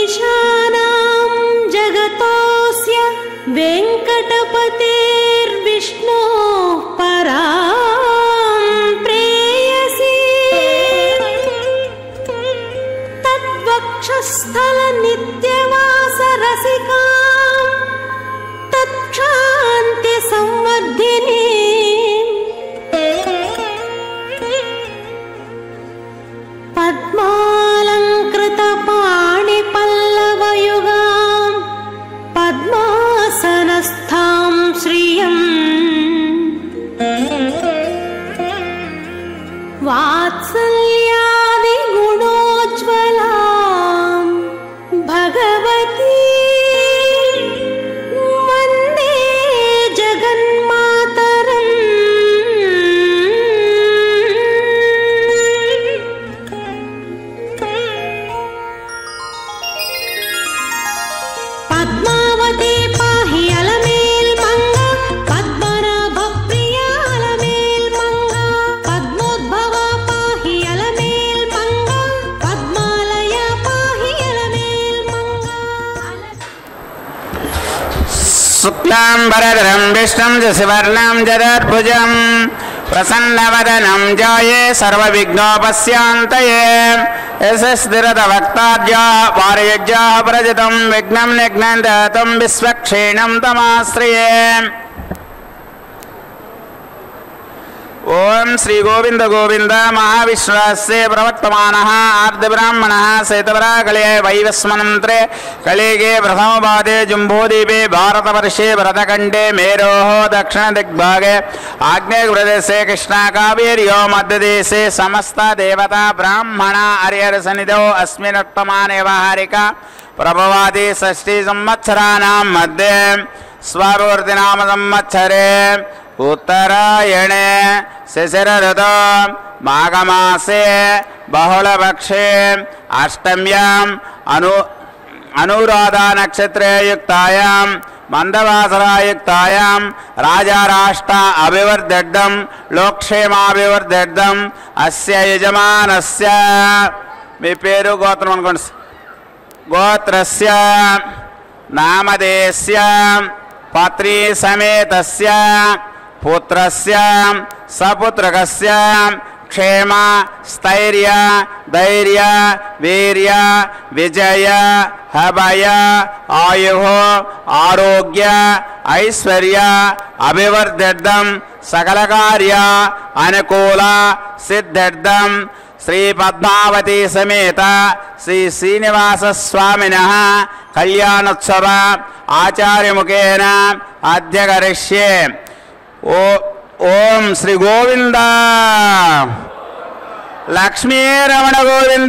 ईशानां जगतोऽस्य वेङ्कटपतेर्विष्णोः परां प्रेयसी तद्वक्षस्थलनित्यवासरसिकां तत्क्षान्तिसंवर्धिनी पद्मालङ्कृतपाणिपल्लवयुगां पद्मासनस्थां श्रियं वात्सल्यादिगुणोज्ज्वलां भगवती वन्दे जगन्मातरम्। पद्मावती पाहि अलमेल् मंगा पद्मनाभ प्रिया अलमेल् मंगा पद्मोद्भवा पाहि अलमेल् मंगा पद्मालया पाहि अलमेल् मंगा। शुक्लां वरदं विष्णुं शशिवर्णं जगद्भुजं प्रसन्नवदनं ध्याये सर्वविघ्नोपशान्तये यशस्थिरतवक्ताद्याः वारयज्ञाः प्रजितं विघ्नं निघ्नन्तं विश्वक्षेणं तमाश्रये। ओम श्री गोविंद गोविंद महाविश्वास्य प्रवर्तमानः आर्द्रब्राह्मणः श्वेतवराकले वैवस्वतन्त्रे कलिगे प्रथमपादे जम्बूद्वीपे भारतवर्षे भरतखण्डे मेरोः दक्षिणदिग्भागे आग्नेयप्रदेशे कृष्णाकावेर्यो मध्यदेशे समस्त देवता ब्राह्मण हरिहरसन्निधौ अस्मिन्नुत्तमाने व्यवहारिका प्रभवादि षष्ठी संवत्सराणां मध्ये स्वावर्तिनाम संवत्सरे उत्तरायणे शिशिर ऋतु माघमासे बहुलपक्षे अष्टम्यां अनुराधा नक्षत्रे युक्तायां मंदवासरायुक्तायां राजाराष्ट्र अभिवर्धेद्धं लोकक्षेमाभिवर्धेद्धं अस्य यजमानस्य మీ పేరు గోత్రం అనుకోండి గోత్రస్య నామదేశస్య పత్రి సమేతస్య पुत्रस्य सपुत्रकस्य क्षेम स्थैर्य धैर्य वीर्य विजय अभय आयुः आरोग्य ऐश्वर्य अभिवर्धेद्धं सकल कार्य अनुकूल सिद्ध्यर्थं श्री पद्मावती समेत श्री श्रीनिवास स्वामिनः कल्याणोत्सव आचार्य मुखेन अध्यकरिष्ये। ओम श्री गोविंद लक्ष्मी रमण गोविंद।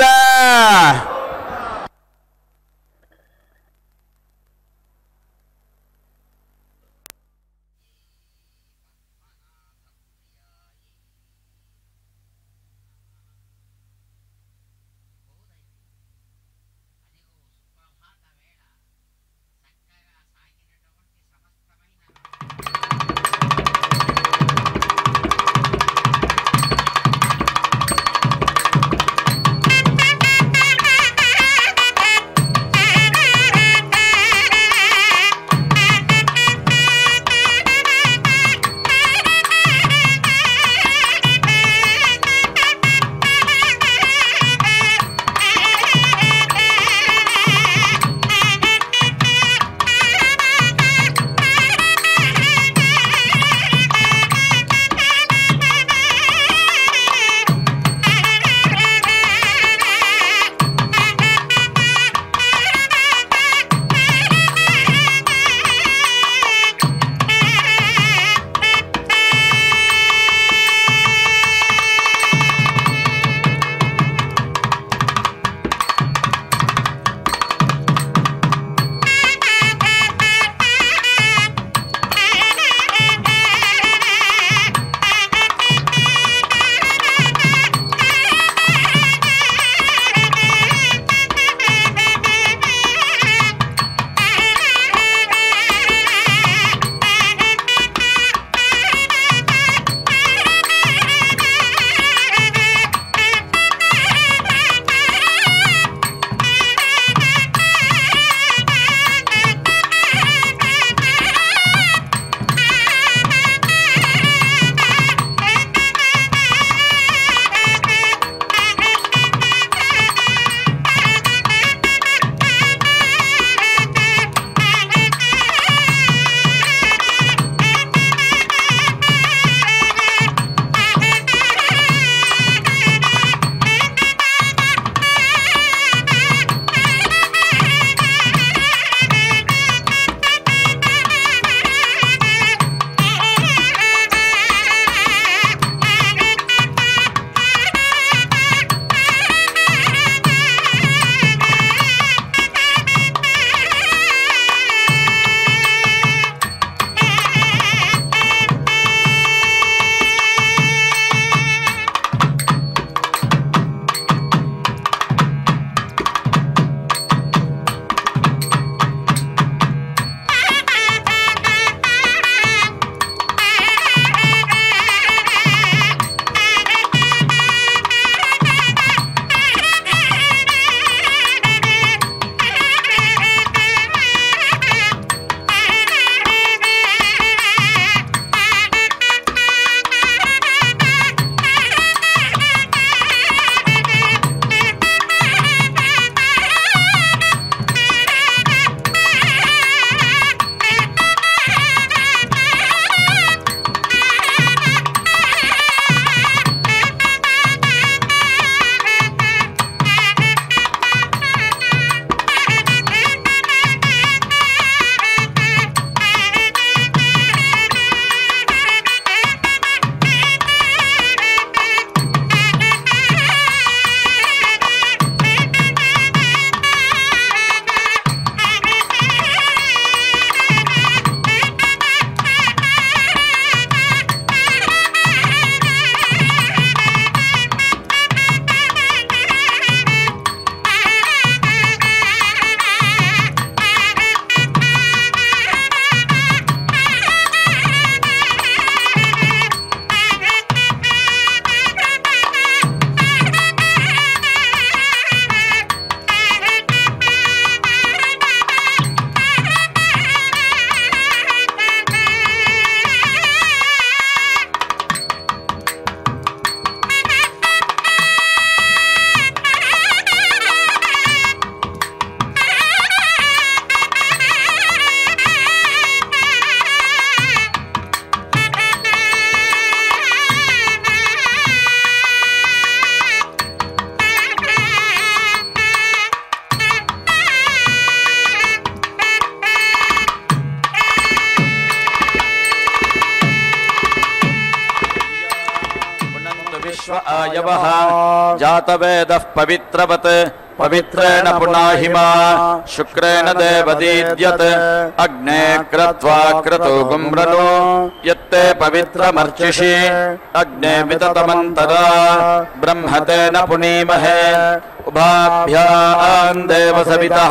विश्व आयवः जातवेदः पवित्रवत् पवित्रेण पुनाहिमा शुक्रेण देवदीद्यत् अग्ने क्रत्वा क्रतु गुम्रनो यत्ते पवित्रमर्चिषि अग्ने विततमन्तरा ब्रह्मतेन पुनीमहे उभाभ्यां देवसवितः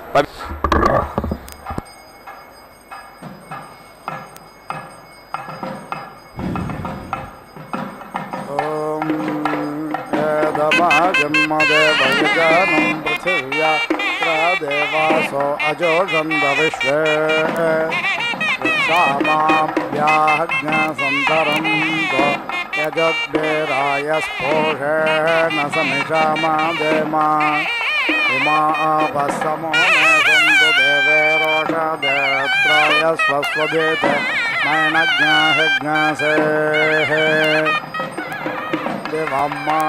जन्मदेवयजानं पृथिव्या प्रदेवासो अजोषन्द विश्वे वृक्षामाभ्याज्ञसन्तरं यजद्भिराय स्पोषेण समिषामादेमा इमा आपस्समो मे सन्तु देवे रोषदेत्राय स्वस्वधेते नैनज्ञाहिज्ञासेः देवाम्मा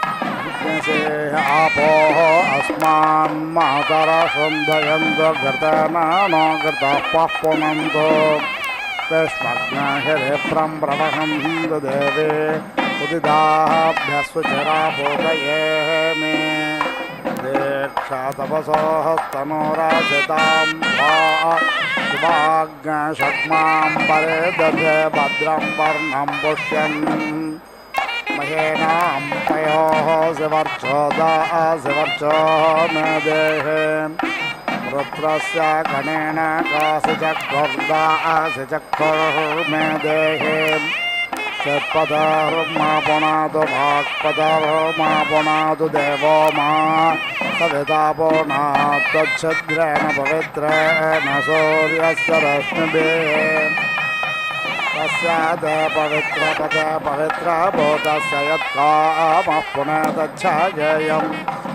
आपोः अस्मान् मातरा सन्धयन्तो घृतानानो घृताः पुनन्तो पेष्मज्ञाहिरेप्रं प्रवहन्तु देवे उदिताभ्यस्वचरा बोधये मे दीक्षा तपसोः स्तनोराशितां वा शुभाज्ञशक्मां परे दधे भद्रं वर्णं पुष्यन् महेनां पयोः शिवर्चो मे देहे रुद्रस्य गणेन काशिचक्रुर्मे देहे चत्पदर्मा पुनातु भाक्पदर्मा पुनातु देवो मा सविता पुनात् तच्छिद्रेण पवित्रेण सूर्यस्य रश्मिभिः तस्यादे पवित्रपदे पवित्रभूतस्य यत्कामः पुनर्दच्छायम्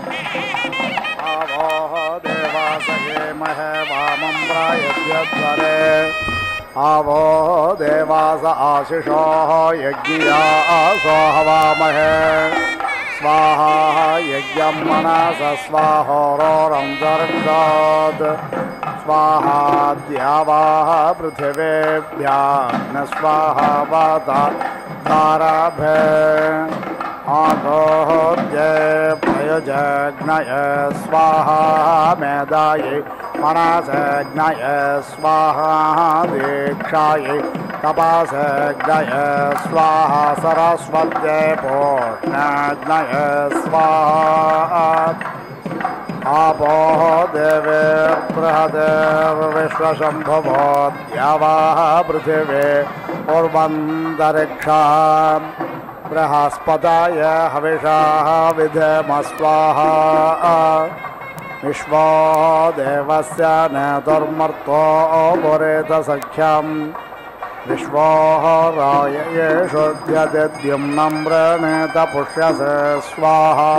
आवोः देवासयेमहे वामं प्रायद्यध्वरे आवोः देवास आशिषोः यज्ञियासो हवामहे स्वाहा यज्ञं मनस स्वाहोरोरन्तर्गात् स्वाहा द्यावाः पृथिवेभ्यः स्वाहा वाता ताराभे आगोह्ये प्रयुजग्नय स्वाहा मेधायै मनसग्नय स्वाहा दीक्षायै तपासग्नय स्वाहा सरस्वत्यै पोष्णग्नय स्वाहा आपोः देवेर्बृहदेर्विश्वशम्भवो द्यावाः पृथिवे पूर्वन्तरिक्षा बृहस्पतय हविषाः विधेम स्वाहा विश्वो देवस्य नेतुर्मर्तो पुरेतसख्यम् विश्वोः राययेषु द्यद्युम्नं वृणीत पुष्यसे स्वाहा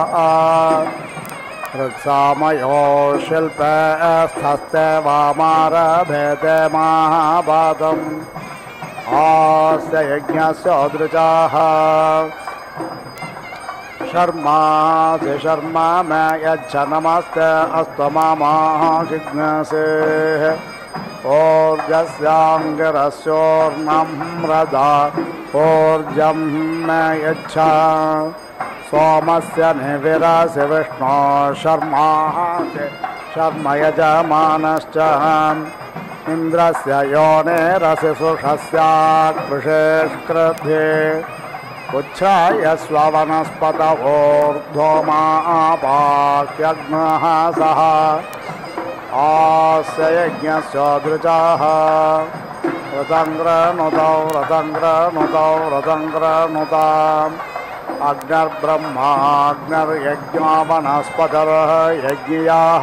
ऋक्सामयो शिल्पे स्थस्ते वामारभेते महापातम् आस्य यज्ञस्य दृचाः शर्मासि शर्मा मे यच्छ नमस्ते अस्तु मामाजिज्ञासेः ऊर्जस्याङ्गिरस्योर्णं रदा ऊर्जं मे यच्छ सोमस्य निविरासि विष्णो शर्मासि शर्म यजमानश्च इन्द्रस्य योनेरसि सुषस्याकृषेष्कृध्ये उच्छ्राय स्ववनस्पतवोर्ध्वमापाह्यग्नः सः आस्य यज्ञस्य दृचाः रतङ्ग्रनुताम् अग्निर्ब्रह्माग्निर्यज्ञो वनस्पतयः यज्ञियाः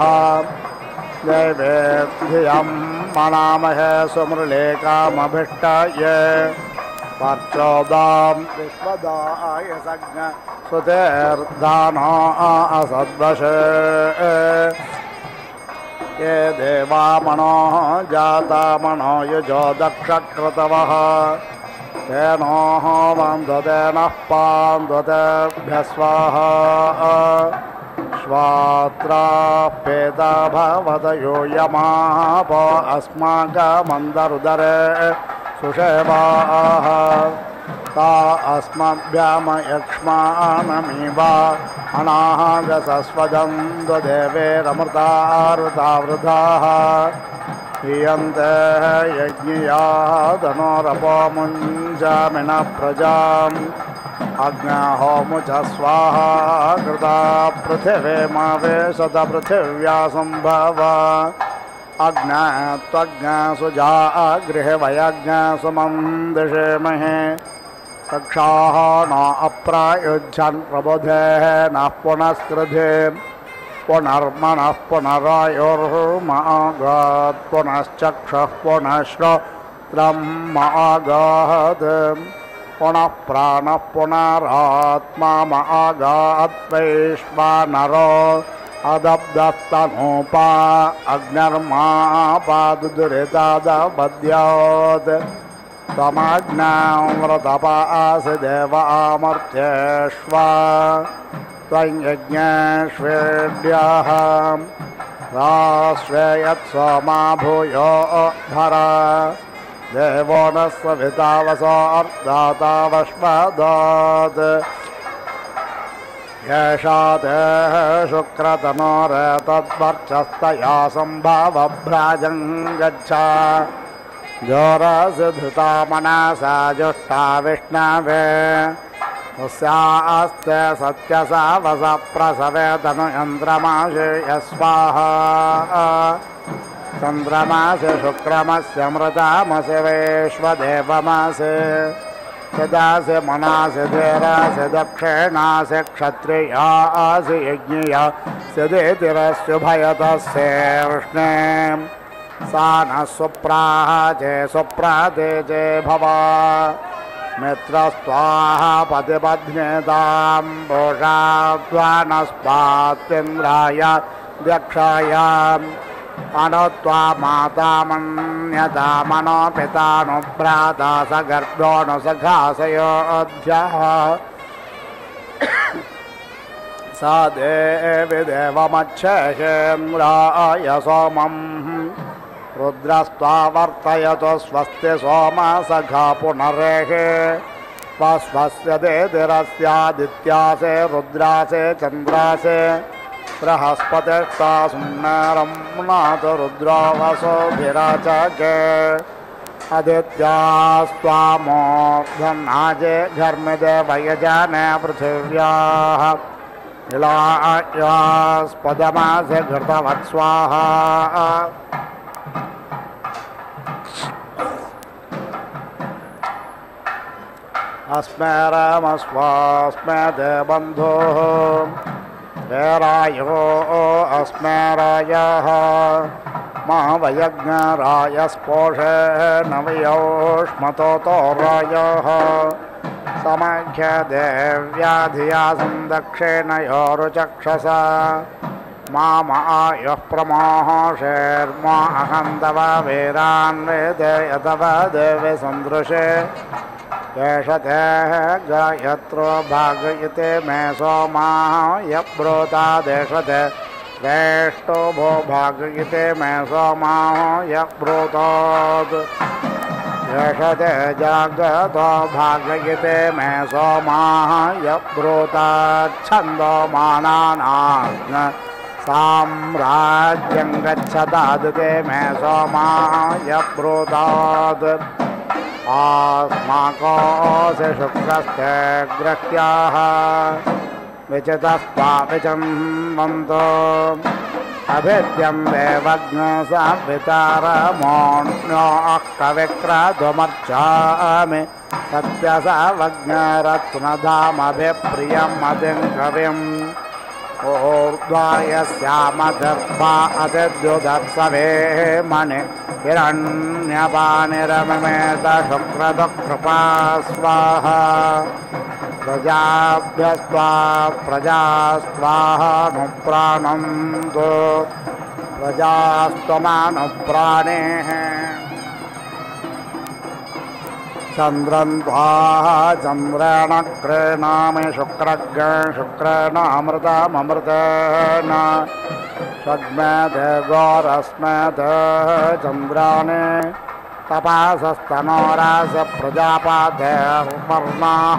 देवेभ्यं मनामहे सुमृलेकामभीष्टाय पर्चोदां विश्वदाय सज्ञ सुतेर्दानो असद्वशे ये देवा मनो जाता मनो युजो दक्षक्रतवः तेनोः वन्दते नः पान्दतेभ्यः स्वाहा स्वात्रापेता भवत यूयमापो अस्माकमन्दरुदरे सुषेवाः ता अस्मभ्याम यक्ष्मानमिव अनाहगसस्वदं द्वदेवेरमृतारुतावृताः हियन्ते यज्ञियाः धनोरपोमुञ्जामिनः प्रजाम् अग्न्याहोमुच स्वाहा कृता पृथिवीमावेशत पृथिव्या सम्भव अग्न्यात्वग्न्यासुजा गृहवयज्ञासु मन्दिषेमहे कक्षाः न अप्रायुज्यन् प्रबुधेः नः पुनस्कृधे पुनर्मनः पुनरायुर्मागात् पुनश्चक्षुः पुनश्रोत्रं मागात् पुनः प्राणः पुनरात्मा मागात् वैश्वानरो अदब्धस्तनूपा अग्निर्मापादुरितादबध्यात् त्वमग्नामृतपासि देव आमर्त्येष्वा त्वं यज्ञेष्वेड्यः राश्वेयत्सोमा भूयो धरा देवो न सवितावसोर्दातावश्वदात् येषा ते शुक्रतनोरेतद्वर्चस्तया सम्भवभ्राजं गच्छ जोरसि धृता मनसा जुष्टा विष्णवे तस्यास्ते सत्यसावस प्रसवे तनुयन्द्रमाशे यस्वाहा चन्द्रमासे शुक्रमस्य मृतामसि वैश्वदेवमासे सदासे मनासे धीरासे दक्षिणासे क्षत्रियासे यज्ञिया सिदेतिरस्युभयतस्य विष्णे सा नः सुप्राचे सुप्राते चे भवा मित्रस्त्वाहा पतिपत्न्यतां भूषात्वानस्पात्विन्द्राय दक्षायाम् अनोत्वा माता मन्यता मनो पिता नु भ्राता स गर्भो नु सखासयोऽध्यः सा देवी देवमच्छेन्द्राय सोमम् रुद्रस्त्वा वर्तयतो स्वस्ति सोमा सखा पुनरेहे स्वस्य देदिरस्यादित्यासे रुद्रासे चन्द्रासे बृहस्पतिस्ता सुम्नारं नाथ रुद्रो वसोभिराचके आदित्यास्त्वामोर्धन्नाजे घर्मिदे वयजाने पृथिव्याः इलायास्पदमासे घृतवत् स्वाहा अस्मे रामस्वास्मे ते बन्धुः रायो अस्मे रायः महावयज्ञरायस्पोषे नवयोष्मतो रायः समख्य देव्या धिया संदक्षिणयोरुचक्षसा मामायुः प्रमोषेर्मा अहं तव वीरान्वेदे यतव देवे सन्दृशे येषते गायत्रो भागयते मे सोमाः यब्रूता देशते श्रेष्ठो भो भागयते मे सोमाः यब्रूतात् येषते जागतो भागयते मे सोमाः यब्रूतात् छन्दोमानानां साम्राज्यं गच्छतादते मे सोमाः यब्रूतात् आस्माकोऽसि शुक्रस्ते ग्रह्याः विचितस्त्वा विचन्वन्तो अभिद्यं देवज्ञसावितारमोऽन्योः कविक्रतुमर्चामि सत्यसावज्ञरत्नधामभिप्रियं मतिं कविम् ऊर्ध्वायस्यामदर्भा अतिद्युदत्सवे मणि हिरण्यपानिरममेत शुक्रदुःकृपा स्वाहा प्रजाभ्यस्त्वा प्रजास्त्वानुप्राणन्तु प्रजास्त्वमानुप्राणेः चन्द्रं त्वाः चन्द्रेण क्रीणामि शुक्रेणामृतममृतेन षड्मेधे गौरस्मेधे चन्द्राणि तपासस्तनोरास प्रजापातेर्वर्णाः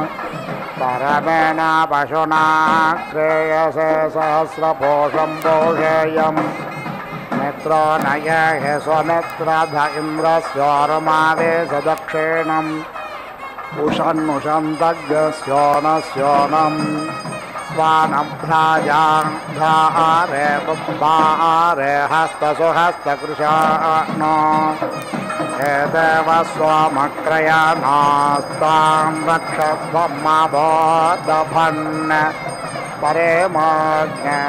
परमेण पशुना क्रेयसे सहस्रपोषं पोषेयम् नेत्रो नये स्वनेत्रध इन्द्रस्योरमावेश दक्षिणम् उषन्नुषन्तज्ञस्योनस्योनम् स्वानभ्राजारे बुद्धारे हस्तसुहस्तकृशानो एतेव स्वमक्रयानास्तां रक्षध्वम्माबोधभन् परे माज्ञे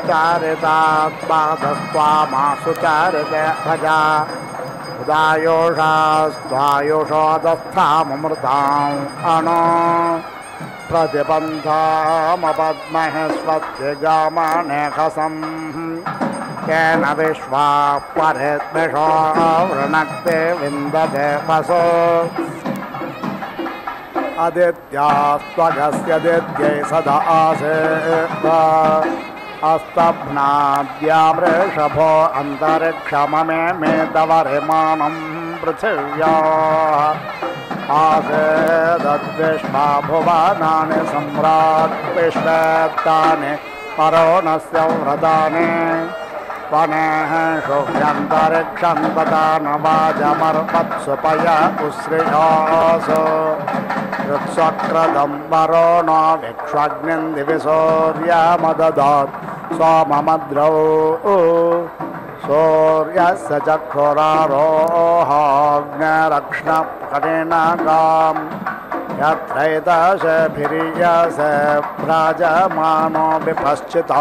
दुश्चारितात्पादस्त्वामासुचारिते भजा उदायोषास्त्वायुषोदस्थाममृताम् अणो प्रतिपन्थामपद्महे स्वस्तिगामनेखसम् केन विश्वा परेद्विषो वृणक्ते विन्दते वसो आदित्यास्त्वगस्य दित्यै सदा आसेत् अस्तभ्नाद्यामृषभो अन्तरिक्षममे मे तव रिमाणं पृथिव्याः आसेदद्विश्वा भुवनानि सम्राट् विश्वेत्तानि परोणस्य व्रतानि वनेः शुभ्यन्तरिक्षं तथा न वाजमर्पत्सुपय उश्रियासु ऋत्स्वक्रदं वरोणो विक्ष्वग्निं दिवि सूर्यमददात् सोममद्रौ सूर्यस्य चक्षुरारोहाग्निरक्ष्णकटिनगाम् यत्रैतशभिरीयसे भ्राजमानो विपश्चिता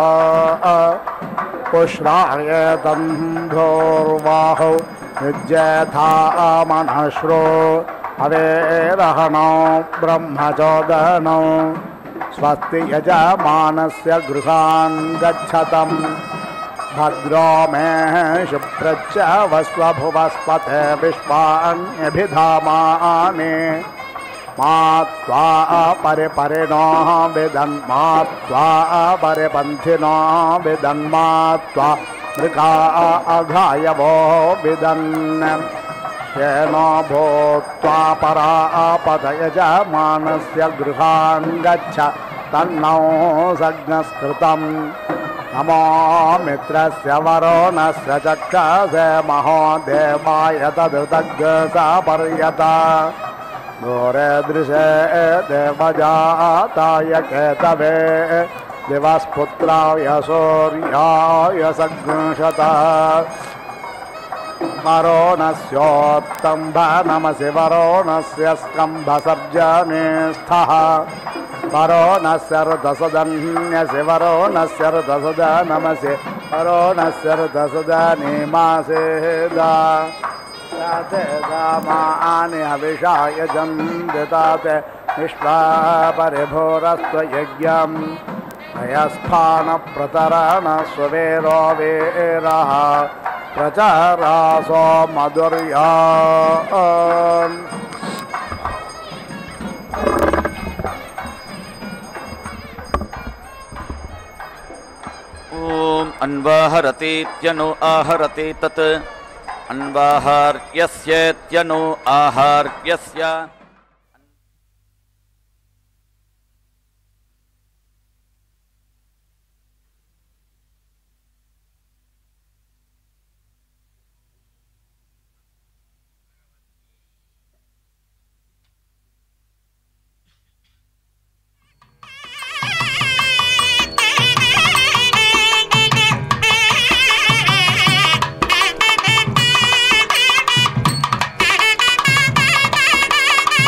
पुष्णायेतन्धोर्वाहौ युज्येथा मनश्रो अवेरहणो ब्रह्मचोदनो स्वस्ति यजमानस्य गृहान् गच्छतम् भद्रो मे शुभ्रच्च वस्वभुवस्पते विश्वान्यभिधामानि मा त्वा परिपरिणो विदन्मा त्वा परिपन्थिनो विदन्मा त्वा मृगा अघायवो विदन् येनो भूत्वा परापदयजमानस्य गृहान् गच्छ तन्नो सज्ञस्कृतम् नमो मित्रस्य वरुणस्य चक्षसे महो देवाय तदृतज्ञसा पर्यता दूरे दृशे देवजाताय केतवे दिवस्पुत्राय सूर्याय सज्ञशता वरुणस्योत्तम्भ नमसि वरुणस्य स्कम्भसर्जने स्थः वरुणस्य ऋतसदन्यसि वरुणस्य ऋतसदा नमसि वरुणस्य ऋतसदनिमासेदा ताते दामानि हविषाय जन्दिताते विश्वा परिभोरस्त्वयज्ञम् अयस्फानप्रतरण सुवेरो वीरः प्रचारासो मधुर्या ॐ अन्वाहरतीत्यनु आहरति तत् अन्वाहार्यस्येत्यनु आहार्यस्य Thank you.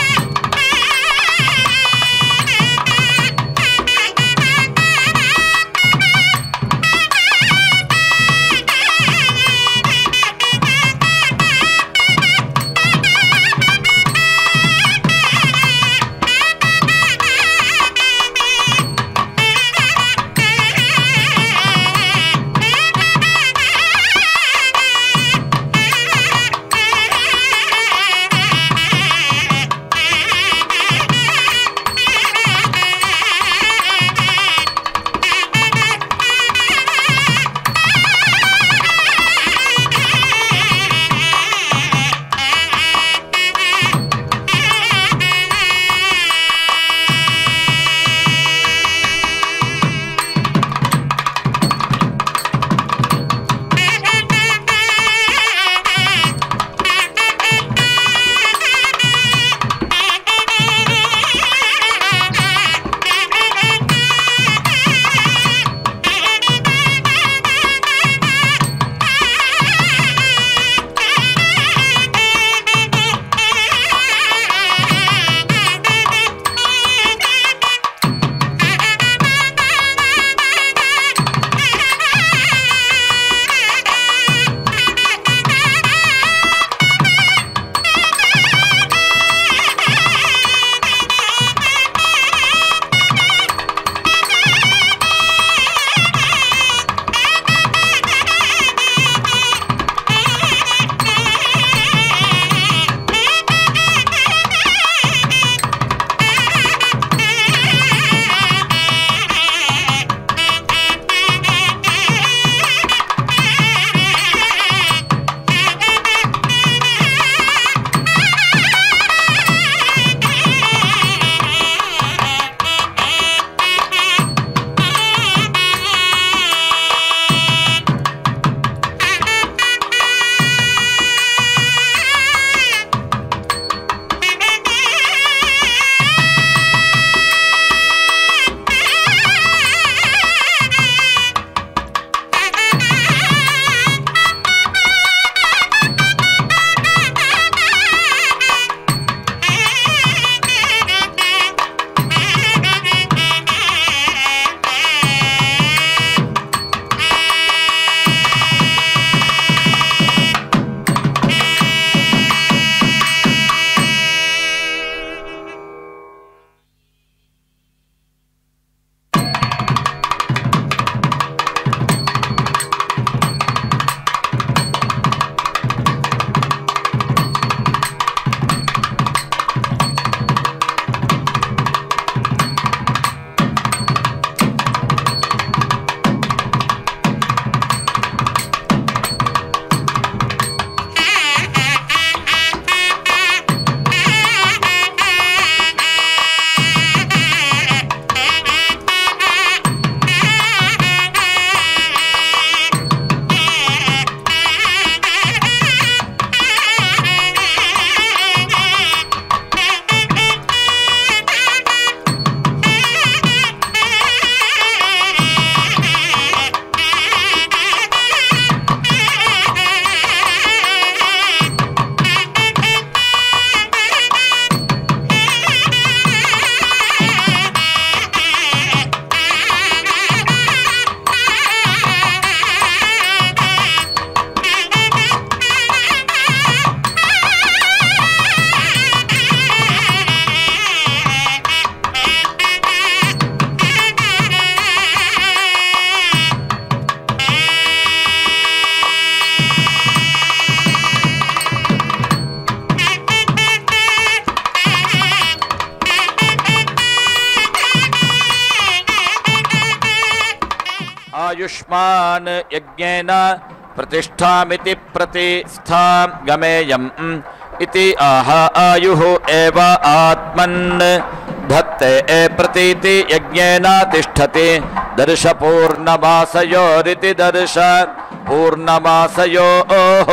आयुष्मान् यज्ञेन प्रतिष्ठामिति प्रतिष्ठां गमेयम् इति आह आयुः एव आत्मन् धत्ते प्रतीति यज्ञेन तिष्ठति दर्श पूर्णमासयोरिति दर्श पूर्णमासयोः।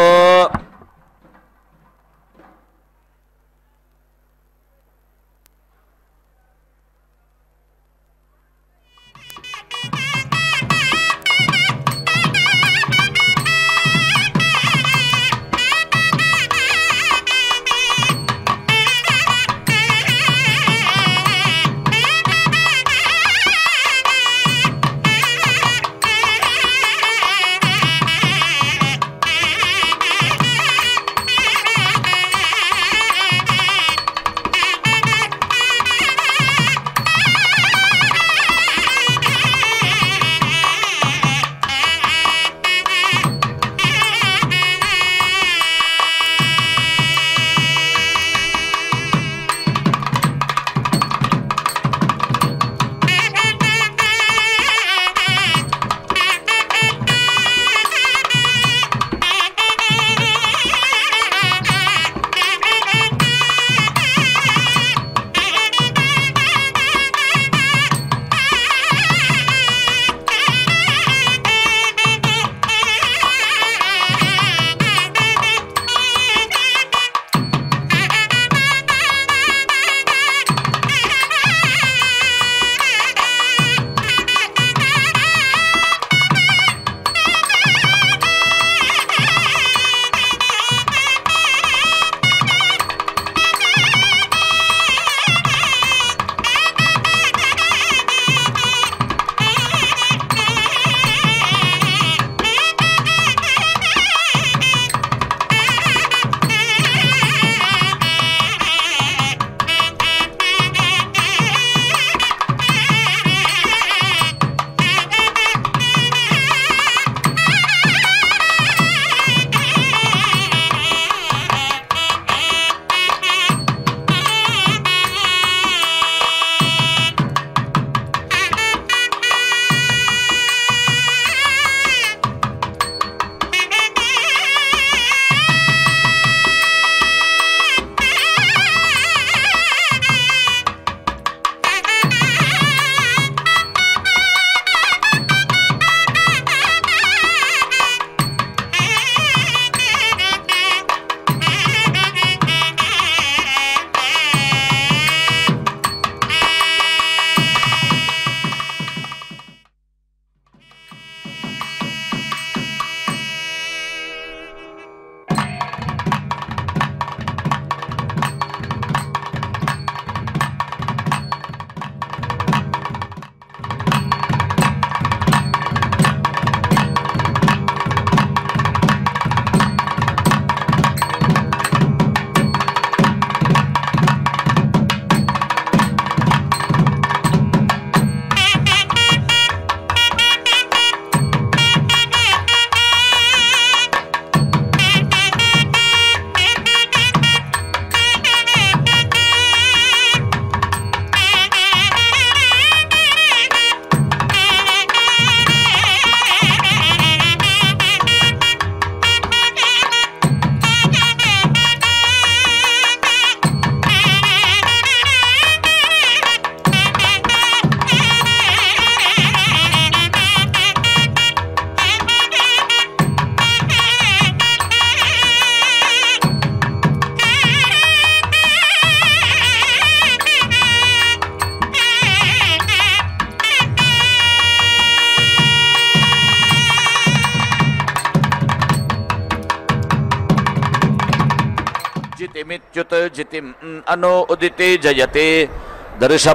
जितिमिच्युत जितिम अनो उदिति जयते दर्श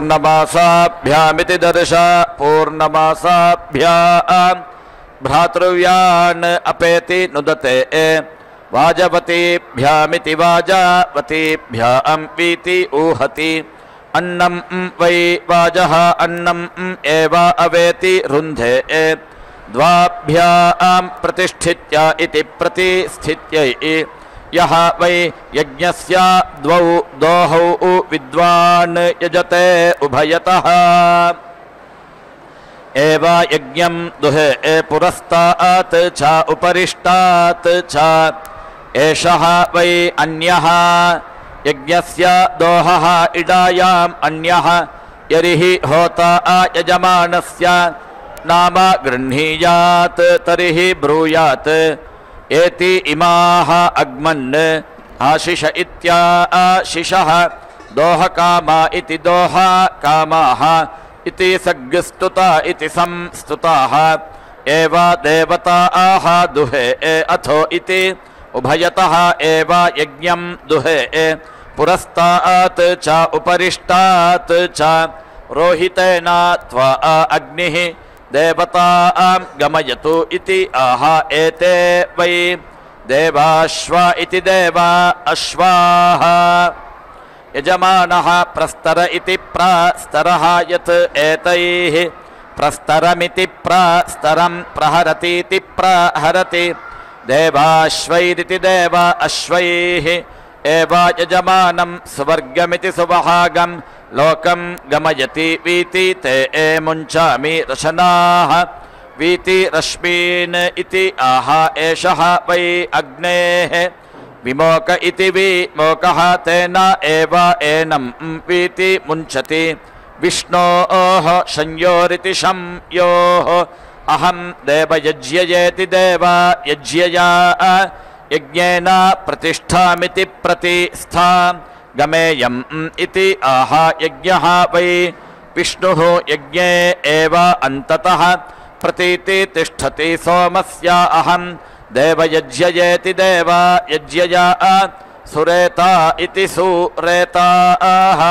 पूर्णमासाभ्यामिति दर्श पूर्णमासाभ्यां भ्रातृव्यान् अपेति नुदते वाजवतीभ्यामिति वाजावतीभ्यां वीति ऊहति अन्नं वै वाजः अन्नं एव अवेति रुन्धे द्वाभ्यां प्रतिष्ठित्य इति प्रतिष्ठित्यै यः वै यज्ञस्य द्वौ दोहौ विद्वान् यजते उभयतः एव यज्ञं दुहे पुरस्तात् च उपरिष्टात् च एषः वै अन्यः यज्ञस्य दोहः इडायाम् अन्यः यरिहि होता यजमानस्य नाम गृह्णीयात् तर्हि ब्रूयात् एति इमाः अग्मन् आशिष इत्याशिषः दोहकामा इति दोहकामाः इति सग्स्तुता इति संस्तुताः एव देवताः दुहे अथो इति उभयतः एव यज्ञं दुहे पुरस्तात् च उपरिष्टात् च रोहितेन त्वा अग्निः देवतां गमयतु इति आह एते वै देवाश्वा इति देवा अश्वाः यजमानः प्रस्तर इति प्रस्तरः यत् एतैः प्रस्तरमिति प्रस्तरं प्रहरतीति प्रहरति देवाश्वैरिति देवा अश्वैः एव यजमानं सुवर्गमिति सुवहागं लोकं गमयति वीति ते मुञ्चामि रशनाः वीति रश्मीन् इति आह एषः वै अग्नेः विमोक इति विमोकः तेन एव एनं वीति मुञ्चति विष्णोः संयोरिति संयोः अहं देवयज्ययेति देव यज्यया यज्ञेन प्रतिष्ठामिति प्रतिष्ठां गमेयम् इति आह यज्ञः वै विष्णुः यज्ञे एव अन्ततः प्रतीति तिष्ठति सोमस्य अहं देवयज्ययेति देव यज्यया सुरेता इति सुरेताः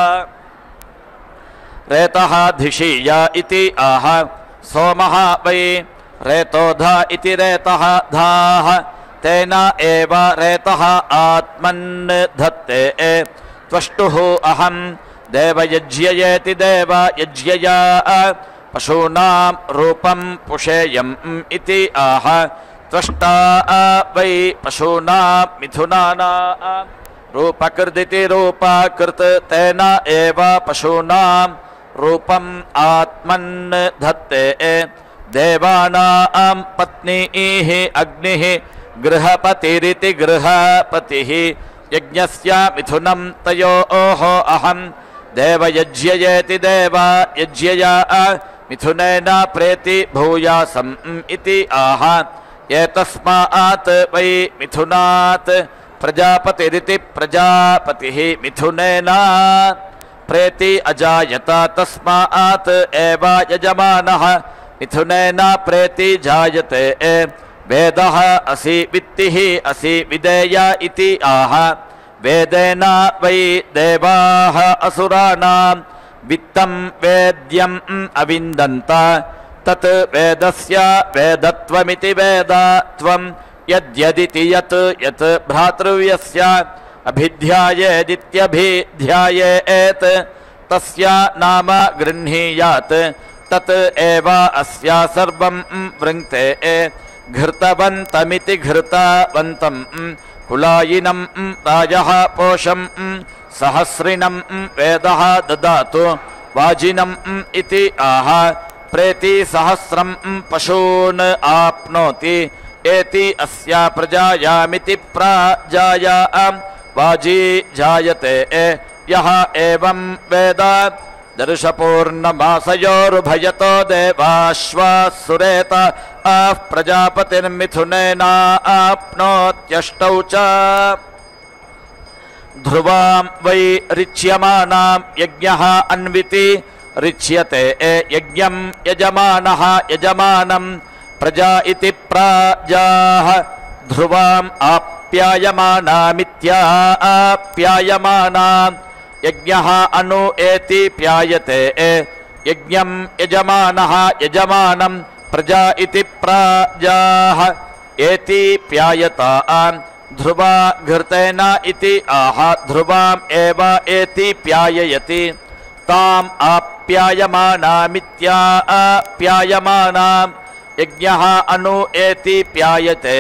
रेतः धिषीय इति आह सोमः वै रेतोधा इति रेतः धाः तेन एव रेतः आत्मन् धत्ते त्वष्टुः अहं देवयज्ययेति देव यज्यया पशूनां रूपं पुषेयम् इति आह त्वष्टा वै पशूनां मिथुनानां रूपकृदिति रूपकृत् तेन एव पशूनां रूपम् आत्मन् धत्ते देवानां पत्नीः अग्निः गृहपतिरिति गृहपतिः यज्ञस्य मिथुनं तयोः अहं देवयज्ययेति देव यज्यया मिथुनेन प्रेति भूयासम् इति आह एतस्मात् वै मिथुनात् प्रजापतिरिति प्रजापतिः मिथुनेन प्रेति अजायत तस्मात् एव यजमानः मिथुनेन प्रेति जायते वेदः असि वित्तिः असि विदेय इति आह वेदेन वै देवाः असुराणां वित्तं वेद्यम् अविन्दन्त तत् वेदस्य वेदत्वमिति वेदत्वं यद्यदिति यत् यत् भ्रातृव्यस्य अभिध्यायेदित्यभिध्यायेत् तस्य नाम गृह्णीयात् तत् एव अस्य सर्वं वृङ्क्ते घृतवन्तमिति घृतवन्तं कुलायिनं राजः पोषं सहस्रिणं वेदः ददातु वाजिनम् इति आह प्रेति सहस्रं पशून् आप्नोति एति अस्य प्रजायामिति प्राजायां वाजी जायते यः एवं वेद दर्शपूर्णमासयोरुभयतो देवाश्वाः सुरेत प्रजापतिर्मिथुनेन आप्नोत्यष्टौ च ध्रुवां वै रिच्यमानां यज्ञः अन्विति रिच्यते यज्ञं यजमानः यजमानं प्रजा इति प्राजाः ध्रुवाम् आप्यायमानामित्याप्यायमानां यज्ञः अनु एति प्यायते यज्ञं यजमानः यजमानं प्रजा इति प्राजाः एति प्यायतां ध्रुवा घृतेन इति आह ध्रुवाम् एव एति प्याययति ताम् आप्यायमानामित्याप्यायमानां यज्ञः अनु एति प्यायते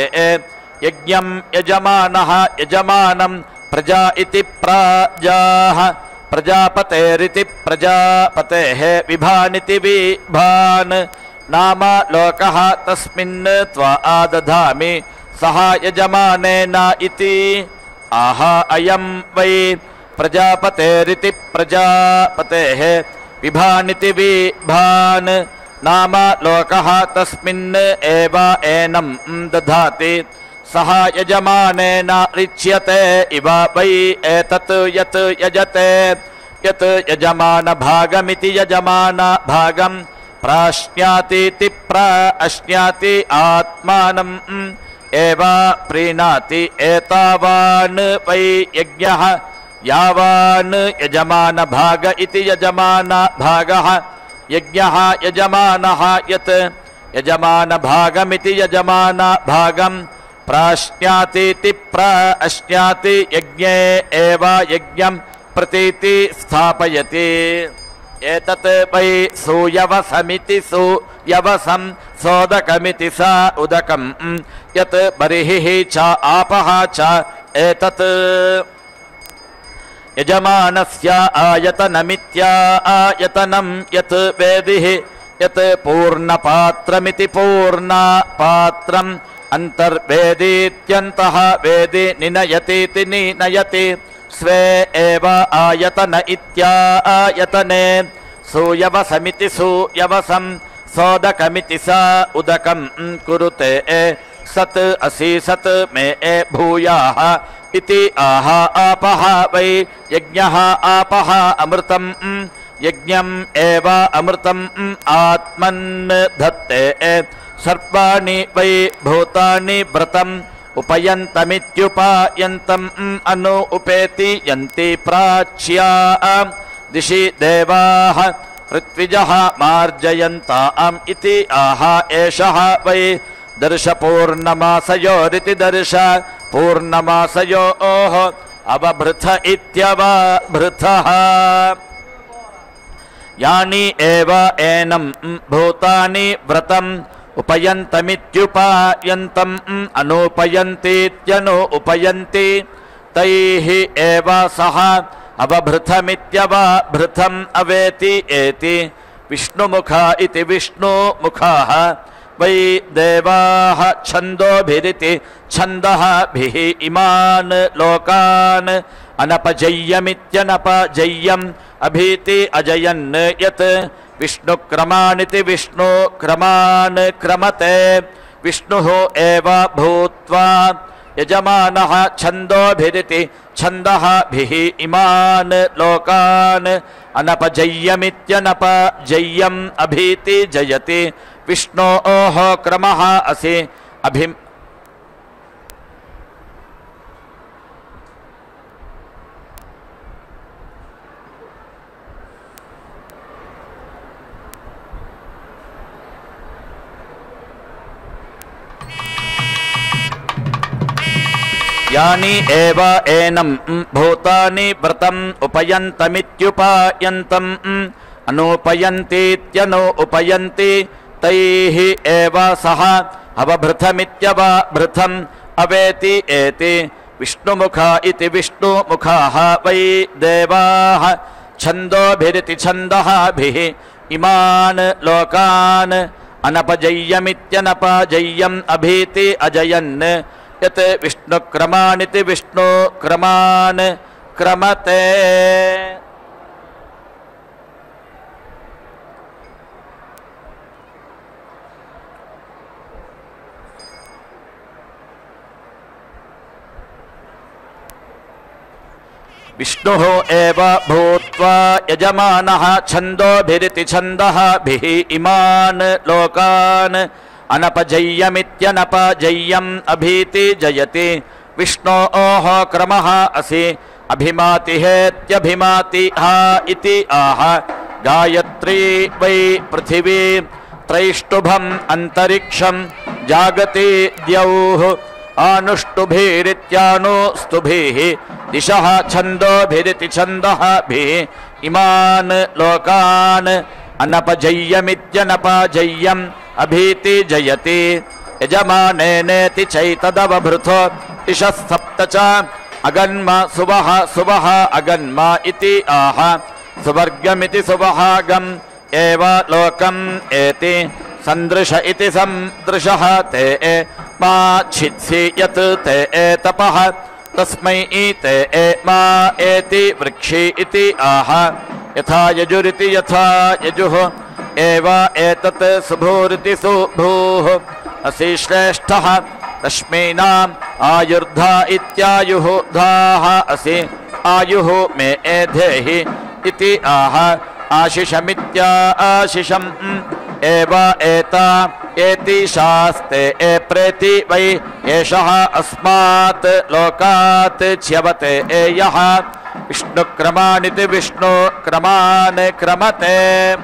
यज्ञं यजमानः यजमानं प्रजा इति प्राजाः प्रजापतेरिति प्रजापतेः विभानिति विभान् नाम लोकः तस्मिन् त्वा आदधामि सः यजमानेन इति आह अयं वै प्रजापतेरिति प्रजापतेः विभानिति विभान् नाम लोकः तस्मिन् एव एनं दधाति सः यजमानेन रिच्यते इव वै एतत् यत् यजते यत् यजमानभागमिति यजमानभागं प्राश्न्यातीति प्राश्न्याति आत्मानम् एव प्रीणाति एतावान् वै यज्ञः यावान् यजमानभाग इति यजमानभागः यज्ञः यजमानः यत् यजमानभागमिति यजमानभागं प्राश्न्यातीति प्राश्न्याति यज्ञे एव यज्ञं प्रतीति स्थापयति एतत् वै सूयवसमिति सूयवसं सोदकमिति स उदकं यत् बर्हिः च आपः च एतत् यजमानस्य आयतनमित्यायतनं यत् वेदिः यत् पूर्णपात्रमिति पूर्णपात्रम् अन्तर्वेदीत्यन्तः वेदि निनयतीति निनयति स्वे एव आयतन इत्यायतने सूयवसमिति सूयवसं सोदकमिति स उदकं कुरुते सत् असि सत् मे भूयाः इति आह आपः वै यज्ञः आपः अमृतं यज्ञम् एव अमृतम् आत्मन् धत्ते सर्वाणि वै भूतानि व्रतम् उपयन्तमित्युपायन्तम् अनु उपेति यन्ति प्राच्या दिशि देवाः ऋत्विजः मार्जयन्ताम् इति आह एषः वै दर्श पूर्णमासयोरिति दर्श पूर्णमासयोः अवभृथ इत्यवभृथः यानि एव एनं भूतानि व्रतम् उपयन्तमित्युपायन्तम् अनुपयन्तीत्यनु उपयन्ति तैः एव सः अवभृथमित्यवभृथम् अवेति एति विष्णुमुखा इति विष्णुमुखाः वै देवाः छन्दोभिरिति छन्दःभिः इमान् लोकान् अनपजय्यमित्यनपजय्यम् अभीति अजयन् यत् विष्णुक्रमानिति विष्णुक्रमान् क्रमते विष्णुः एव भूत्वा यजमानः छन्दोभिरिति छन्दःभिः इमान् लोकान् अनपजय्यमित्यनपजय्यम् अभीति जयति विष्णोः क्रमः असि अभिम् यानि एव एनं भूतानि व्रतम् उपयन्तमित्युपायन्तम् अनुपयन्तीत्यनु उपयन्ति तैः एव सः अवभृथमित्यवभृथम् अवेति एति विष्णुमुखा इति विष्णुमुखाः वै देवाः छन्दोभिरिति छन्दःभिः इमान् लोकान् अनपजय्यमित्यनपजय्यम् अभीति अजयन् यत् विष्णुक्रमानिति विष्णुक्रमान् क्रमते विष्णुः एव भूत्वा यजमानः छन्दोभिरिति छन्दःभिः इमान् लोकान् अनपजय्यमित्यनपजय्यम् अभीति जयति विष्णोः क्रमः असि अभिमातिहेत्यभिमातिः इति आह गायत्री वै पृथिवी त्रैष्टुभम् अन्तरिक्षं जागति द्यौः आनुष्टुभिरित्यानुस्तुभिः दिशः छन्दोभिरिति छन्दःभिः इमान् लोकान् अनपजय्यमित्यनपजय्यम् अभीति जयति यजमानेनेति चैतदवभृथो दिशः सप्त च अगन्म सुवः सुवः अगन्म इति आह सुवर्गमिति सुवहागम् एव लोकम् एति सन्दृश इति सन्दृशः ते मा छित्सि यत् ते तपः तस्मै ते मा एति वृक्षि इति आह यथा यजुरिति यथा यजुः एव एतत् सुभूरिति सुभूः असि श्रेष्ठः रश्मीनाम् आयुर्धा इत्यायुः धाः असि आयुः मे एधेहि इति आह आशिषमित्या आशिषम् एव एता एति शास्ते प्रेति वै एषः अस्मात् लोकात् च्यवते यः विष्णुक्रमानिति विष्णुक्रमान् क्रमते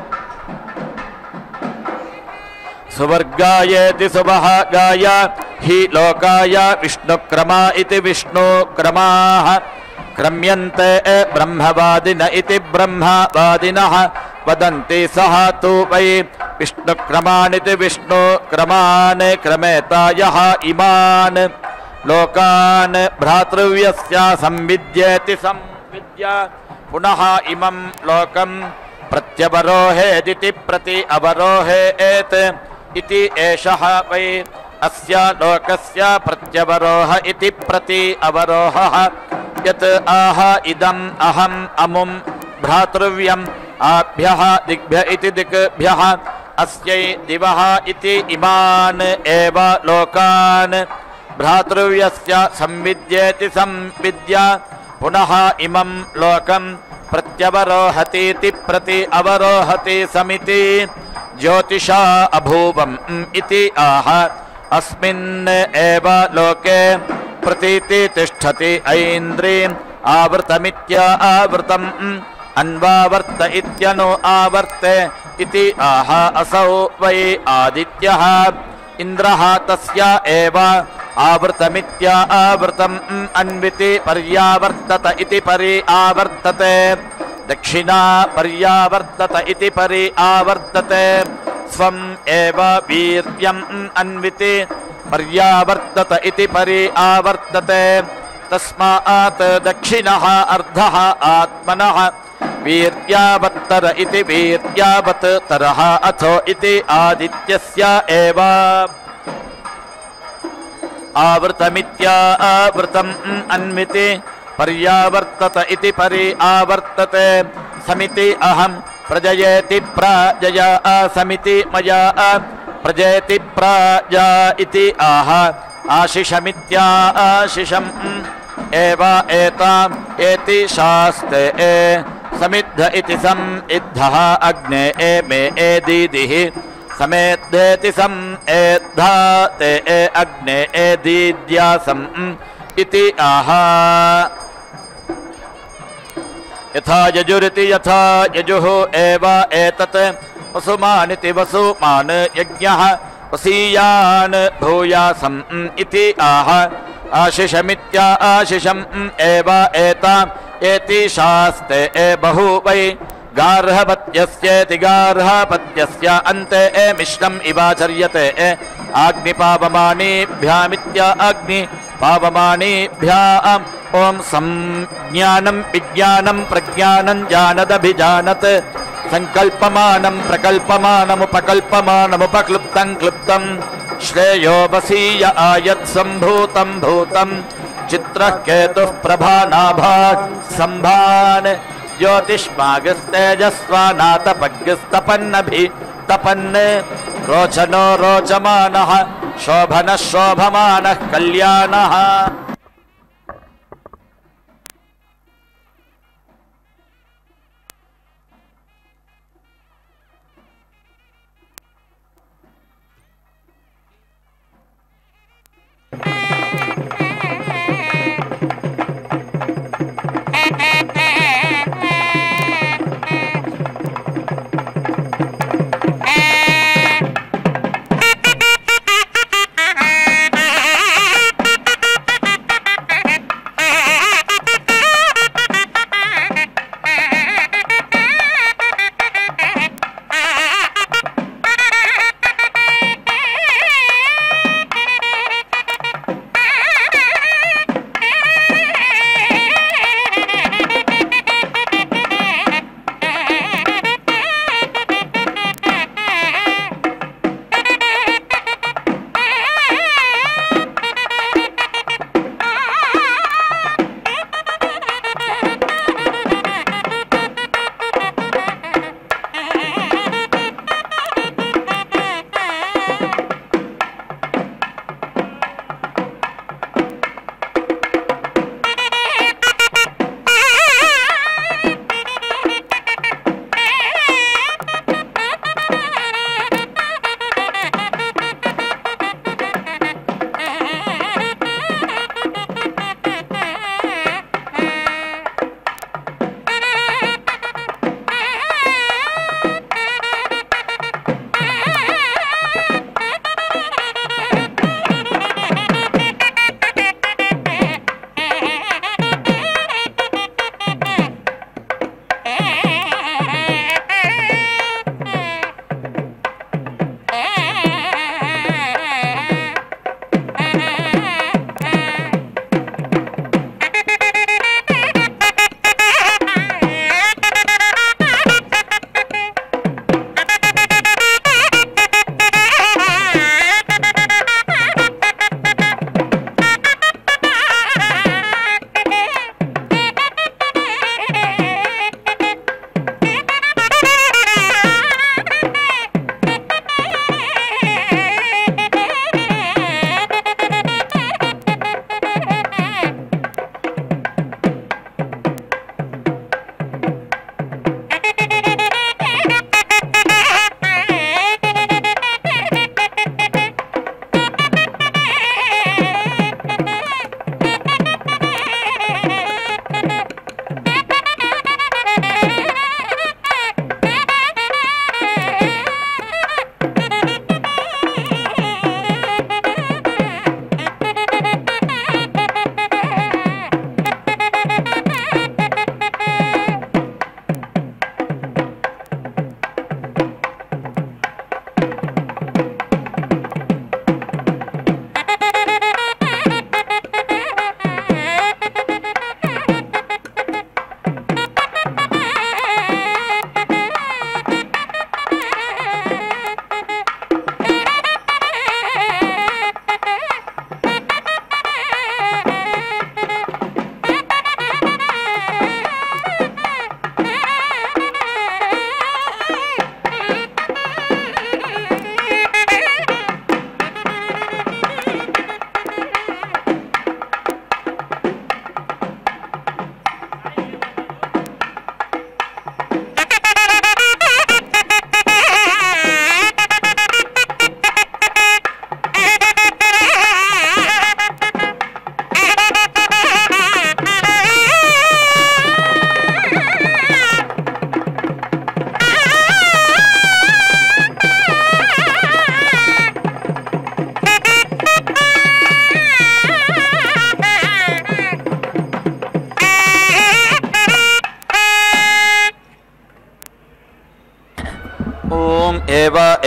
सुवर्गायेति सुवहागाय हि लोकाय विष्णुक्रमा इति विष्णुक्रमाः क्रम्यन्ते ब्रह्मवादिन इति ब्रह्मवादिनः वदन्ति सः तु वै विष्णुक्रमानिति विष्णुक्रमान् क्रमेता यः इमान् लोकान् भ्रातृव्यस्य संविद्येति संविद्य पुनः इमं लोकं प्रत्यवरोहेदिति प्रति अवरोहेत् इति एषः वै अस्य लोकस्य प्रत्यवरोह इति प्रति अवरोहः यत् आह इदम् अहम् अमुं भ्रातृव्यम् आभ्यः दिग्भ्य इति दिग्भ्यः अस्यै दिवः इति इमान् एव लोकान् भ्रातृव्यस्य संविद्येति संविद्य पुनः इमं लोकं प्रत्यवरोहतीति प्रति अवरोहति समिति ज्योतिषा अभूवम् इति आह अस्मिन् एव लोके प्रतीति तिष्ठति ऐन्द्रीम् आवृतमित्या आवृतम् अन्वावर्त इत्यनु आवर्ते इति आह असौ वै आदित्यः इन्द्रः तस्य एव आवृतमित्या आवृतम् अन्विति पर्यावर्तत इति परि आवर्तते दक्षिणा पर्यावर्तत इति परि आवर्तते स्वम् एव वीर्यम् अन्विति पर्यावर्तत इति परि आवर्तते तस्मात् दक्षिणः अर्धः आत्मनः वीर्यावत्तर इति वीर्यावत्तरः अथो इति आदित्यस्य एव आवृतमित्या आवृतम् अन्विति पर्यावर्तत इति परि आवर्तते समिति अहं प्रजयेति प्राजया समिति मया प्रजयति प्राजा इति आह आशिषमित्या आशिषम् एव एताम् एति शास्ते समिद्ध इति समिद्धः अग्ने मे एदीदिः समेद्धेति समेद्धा ते अग्ने एदीद्यासम् इति आह यथा यजुरिति यथा यजुः एव एतत् वसुमानिति वसुमान् यज्ञः वसीयान् भूयासम् इति आह आशिषमित्या आशिषम् एव एताम् एति शास्ते बहु वै गार्हपत्यस्येति गार्हपत्यस्य अन्ते मिश्रम् इवाचर्यते आग्निपावमानीभ्यामित्या अग्निपावमानीभ्याम् ॐ संज्ञानं विज्ञानं प्रज्ञानं जानदभिजानत् संकल्पमानं प्रकल्पमानमुपकल्पमानमुपक्लुप्तं क्लुप्तं श्रेयो वसीय आयत् सम्भूतं भूतं चित्रः केतुः प्रभानाभात् सम्भान् ज्योतिष्मागस्तेजस्वानातपग्स्तपन्नभितपन् रोचनो रोचमानः शोभनः शोभमानः कल्याणः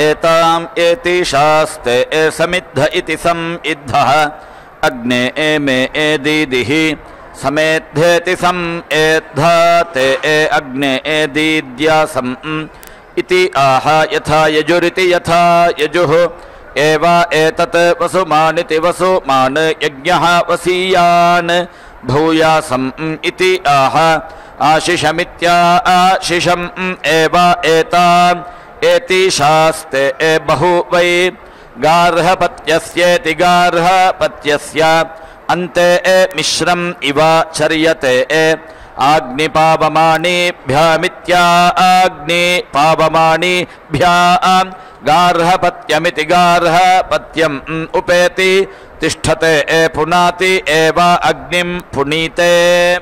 एताम् एतिशास्ते समिद्ध इति समिद्धः अग्ने मे एदीदिः समेद्धेति समेद्धा ते अग्ने एदीद्यासम् इति आह यथा यजुरिति यथा यजुः एवा एतत् वसुमानिति वसुमान् यज्ञः वसीयान् भूयासम् इति आह आशिषमित्या आशिषम् एवा एताम् एतिशास्ते बहु वै गार्हपत्यस्येति गार्हपत्यस्य अन्ते मिश्रम् इव चर्यते आग्निपावमानीभ्यामित्या आग्निपावमानीभ्यां गार्हपत्यमिति गार्हपत्यम् उपेति तिष्ठते पुनाति एव अग्निं पुनीते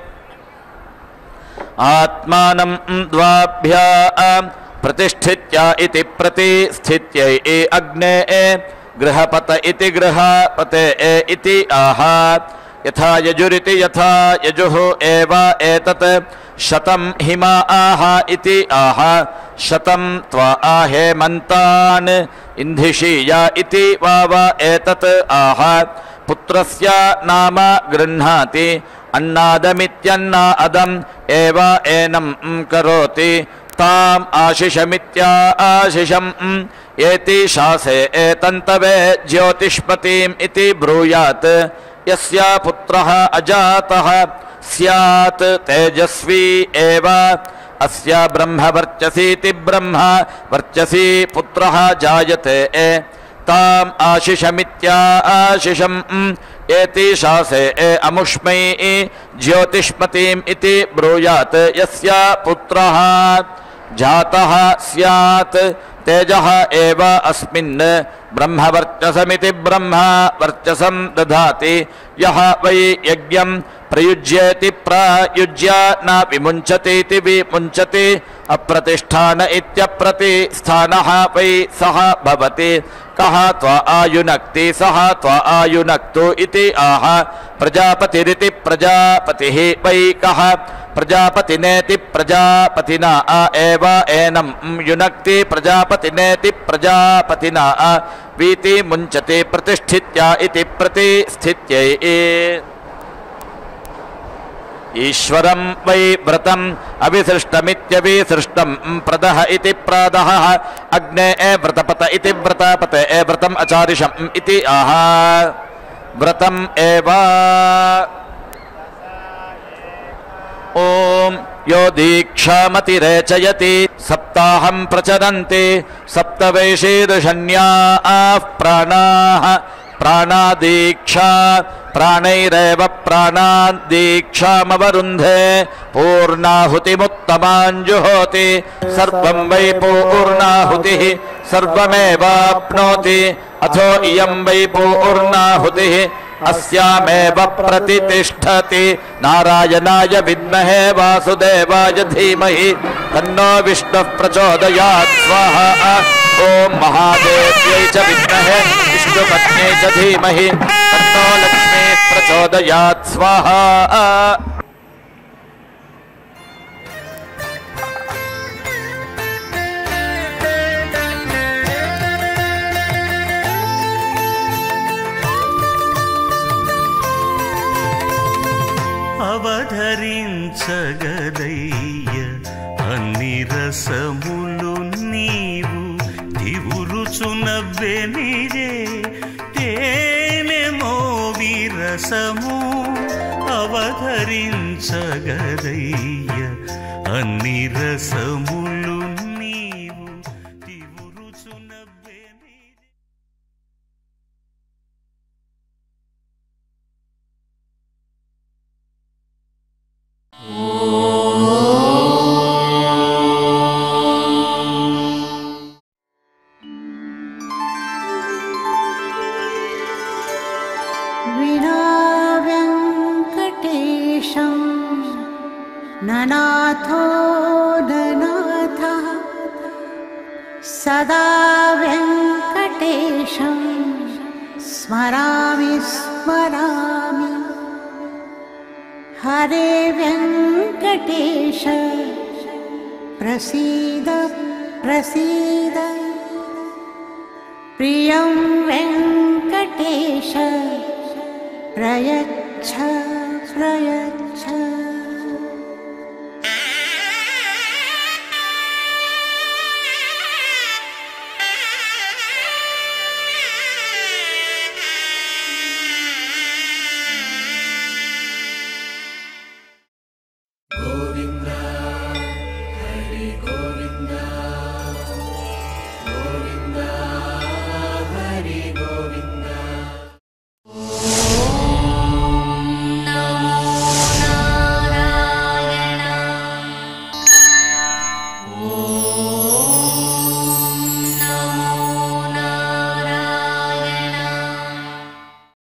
आत्मानं द्वाभ्यां प्रतिष्ठित्या इति प्रतिष्ठित्यै अग्ने गृहपत इति गृहपते इति आह यथा यजुरिति यथा यजुः एव एतत् शतं हिमा आह इति आह शतं त्वा हेमन्तान् इंधिषीया इति वाव एतत् आह पुत्रस्य नाम गृह्णाति अन्नादमित्यन्नादम् एव एनं करोति ताम् आशिषमित्या आशिषम् एति शासे एतन्तवे ज्योतिष्पतिम् इति ब्रूयात् यस्य पुत्रः अजातः स्यात् तेजस्वी एव अस्य ब्रह्मवर्चसीति ब्रह्म वर्चसी पुत्रः जायते ताम् आशिषमित्या आशिषम् एति शासे अमुष्मै ज्योतिष्पतिम् इति ब्रूयात् यस्य पुत्रः जातः स्यात् तेजः एव अस्मिन् ब्रह्मवर्चसमिति ब्रह्म वर्चसं दधाति यः वै यज्ञं प्रयुज्येति प्रयुज्य न विमुञ्चतीति विमुञ्चति अप्रतिष्ठान इत्यप्रतिष्ठानः वै सः भवति कः त्वा आयुनक्ति सः त्वा आयुनक्तु इति आह प्रजापतिरिति प्रजापतिः वै कः प्रजापतिनेति प्रजापतिना एव एनं युनक्ति प्रजापतिनेति प्रजापतिना वीति मुञ्चति प्रतिष्ठित्या इति प्रतिष्ठित्यै ईश्वरं वै व्रतम् अविसृष्टमित्यविसृष्टं प्रदः इति प्रादः अग्ने व्रतपत इति व्रतपते व्रतम् अचारिषम् इति आह व्रतम् एव ओम यो दीक्षामतिरेचयति सप्ताहं प्रचरन्ति सप्तवैशीदशन्याः प्राणाः प्राणादीक्षा प्राणैरेव प्राणादीक्षामवरुन्धे पूर्णाहुतिमुत्तमाञ्जुहोति सर्वं वै पूर्णाहुतिः सर्वमेवाप्नोति अथो इयं वै पूर्णाहुतिः अस्यामेव प्रतिष्ठति नारायणाय विद्महे वासुदेवाय धीमहि तन्नो विष्णुः प्रचोदयात् स्वाहा ओम महादेव्यै च विद्महे विष्णुपत्न्यै च धीमहि तन्नो लक्ष्मीः प्रचोदयात् स्वाहा అవధరించగదయ్య అన్ని రసములు నీవు దివురుచునవ్వెనిజే తేనెమో విరసము అవధరించగదయ్య అన్ని రసములు నీవు దివురుచునవ్వెనిజే विनाव्यङ्कटेशं ननाथो ननाथः सदा व्यङ्कटेशं स्मरामि स्मरामि हरे व्यङ्कटेश प्रसीद प्रसीद प्रियं वेङ्कटेश प्रयच्छ प्रयच्छ